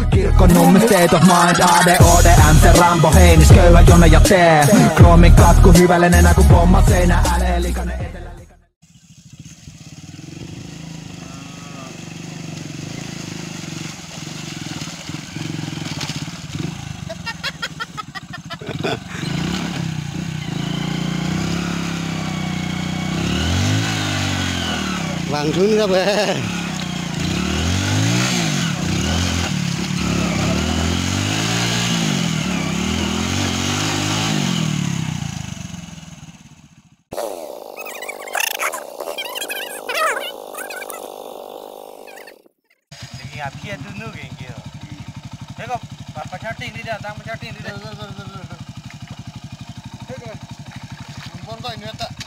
Kirkon nummen state of mind, ADHD, MC Rambo, Heinis, köyhä Jone ja tee. Kroomin katku hyvälen enää kun pomma seinä älee, likainen etelä. Vàng xuống ra về. Ngap kia tu nu geng kia. Tengok apa chatting ni dia, tang chatting ni dia. Bon kau ini tak.